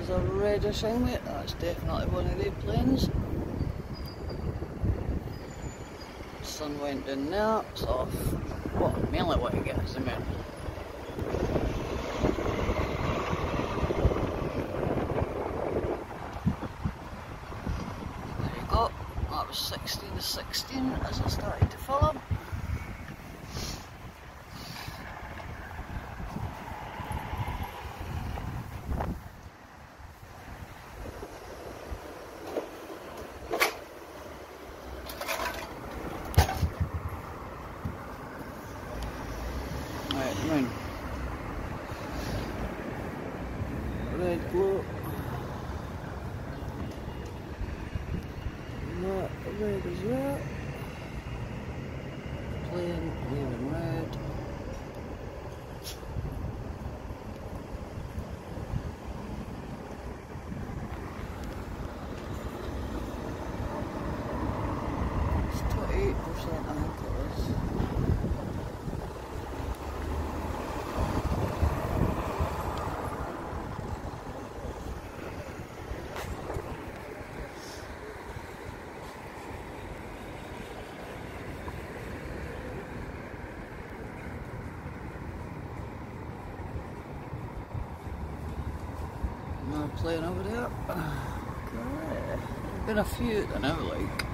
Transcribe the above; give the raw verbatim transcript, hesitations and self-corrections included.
there's a reddish winglet, that's definitely one of the planes. Sun went down there, so what I mainly want to get is the moon. There you go, that was sixteen to sixteen as I started to fill up. Right, moon. Red glow. That red as well. Plain, leaving red. It's twenty-eight percent I think it is. Another plane over there. Okay. Been a few that I never like.